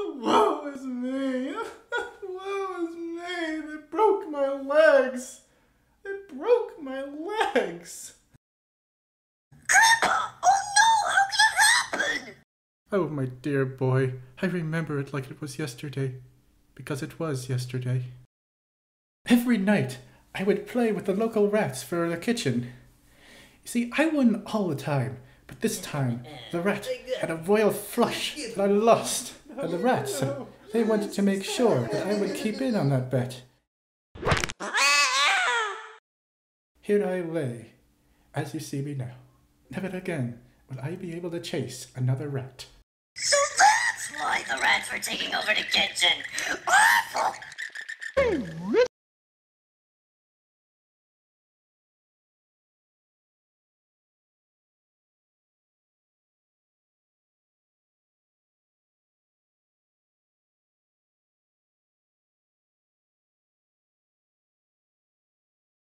Woe is me! Woe is me! They broke my legs! They broke my legs! Grandpa! Oh no! How can it happen? Oh, my dear boy, I remember it like it was yesterday, because it was yesterday. Every night, I would play with the local rats for the kitchen. You see, I won all the time, but this time, the rat had a royal flush that I lost, and the rats, they wanted to make sure that I would keep in on that bet. Here I lay, as you see me now. Never again will I be able to chase another rat. So that's why the rats were taking over the kitchen. Awful!